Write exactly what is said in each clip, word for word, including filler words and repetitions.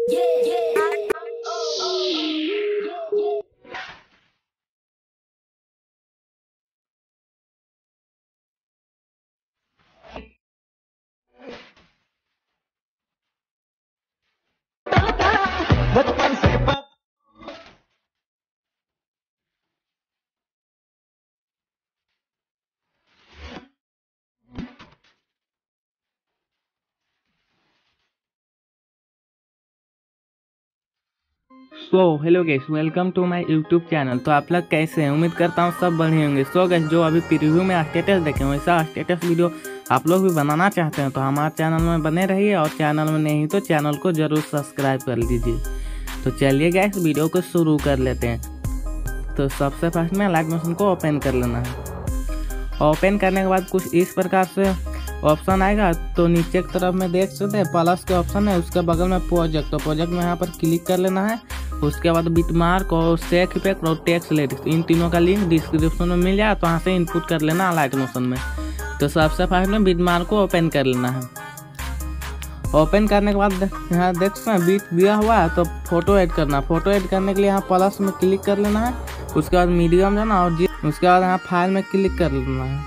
So hello guys, welcome to my YouTube channel. तो आप लोग कैसे हैं? उम्मीद करता हूँ सब बढ़िया होंगे। सो गाइस, जो अभी प्रीव्यू में स्टेटस देखे वैसा स्टेटस वीडियो आप लोग भी बनाना चाहते हैं तो हमारे चैनल में बने रहिए, और चैनल में नहीं तो चैनल को जरूर सब्सक्राइब कर लीजिए। तो चलिए गाइस, वीडियो को शुरू कर लेते हैं। तो सबसे फर्स्ट में लाइट मोशन को ओपन कर लेना है। ओपन करने के बाद कुछ इस प्रकार से ऑप्शन आएगा। तो नीचे की तरफ में देख सकते हैं प्लस के ऑप्शन है, उसके बगल में प्रोजेक्ट। तो प्रोजेक्ट में यहाँ पर क्लिक कर लेना है। उसके बाद बिटमार्क और शेक इफेक्ट और टेक्स्ट लिरिक्स, इन तीनों का लिंक डिस्क्रिप्शन में मिल जाए, तो वहाँ से इनपुट कर लेना लाइट मोशन में। तो सबसे फर्स्ट में बिटमार्क को ओपन कर लेना है। ओपन करने के बाद यहाँ देख सकते हैं बीट दिया हुआ है, तो फोटो ऐड करना। फोटो ऐड करने के लिए यहाँ प्लस में क्लिक कर लेना है। उसके बाद मीडियम जाना और उसके बाद यहाँ फाइल में क्लिक कर लेना है।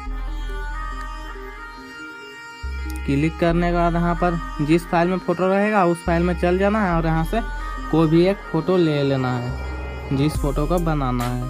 क्लिक करने के बाद यहाँ पर जिस फाइल में फोटो रहेगा उस फाइल में चल जाना है और यहाँ से कोई भी एक फोटो ले लेना है जिस फोटो को बनाना है।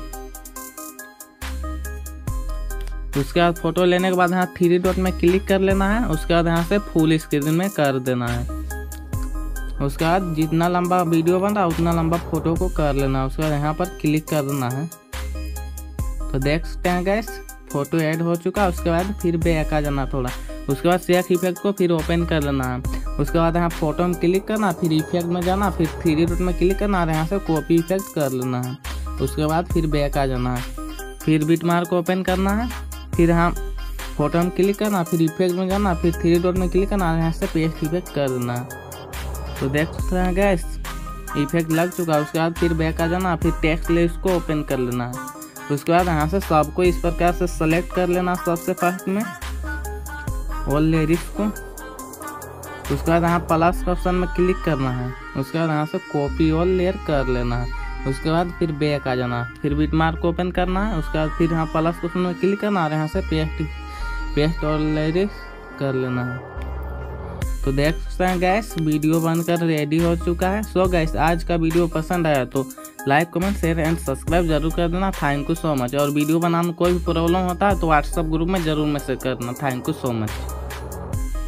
उसके बाद फोटो लेने के बाद यहाँ थ्री डॉट में क्लिक कर लेना है। उसके बाद यहाँ से फुल स्क्रीन में कर देना है। उसके बाद जितना लंबा वीडियो बन रहा है उतना लंबा फोटो को कर लेना है। उसके बाद यहाँ पर क्लिक कर देना है। तो देख सकते हैं गाइस, फोटो ऐड हो चुका है। उसके बाद फिर बैक आ जाना थोड़ा। उसके बाद शेक इफेक्ट को फिर ओपन कर लेना है। उसके बाद यहाँ फोटो में क्लिक करना, फिर इफेक्ट में जाना, फिर थ्री डॉट में क्लिक करना और यहाँ से कॉपी इफेक्ट कर लेना है। उसके बाद फिर बैक आ जाना है। फिर बिटमार्क को ओपन करना है। फिर यहाँ फोटो में क्लिक करना, फिर इफेक्ट में जाना, फिर थ्री डॉट में क्लिक करना और यहाँ से पेस्ट इफेक्ट कर देना है। तो देख सकते हैं गैस, इफेक्ट लग चुका है। उसके बाद फिर बैक आ जाना, फिर टेक्स्ट लिस्ट को ओपन कर लेना है। उसके बाद यहाँ से सबको इस प्रकार से सेलेक्ट कर लेना सबसे फर्स्ट में और लिरिक्स को। उसके बाद यहाँ प्लस का ऑप्शन में क्लिक करना है। उसके बाद यहाँ से कॉपी और लेयर कर लेना है। उसके बाद फिर बैक आ जाना, फिर बिटमार्क को ओपन करना है। उसके बाद फिर यहाँ प्लस के ऑप्शन में क्लिक करना है, यहाँ से पेस्ट पेस्ट और लिरिक्स कर लेना है। तो देख सकते हैं गैस, वीडियो बनकर रेडी हो चुका है। सो गैस, आज का वीडियो पसंद आया तो like comment share and subscribe जरूर कर देना। Thank you so much. और वीडियो बनाने में कोई भी प्रॉब्लम होता है तो व्हाट्सएप ग्रुप में जरूर मैसेज करना। Thank you so much.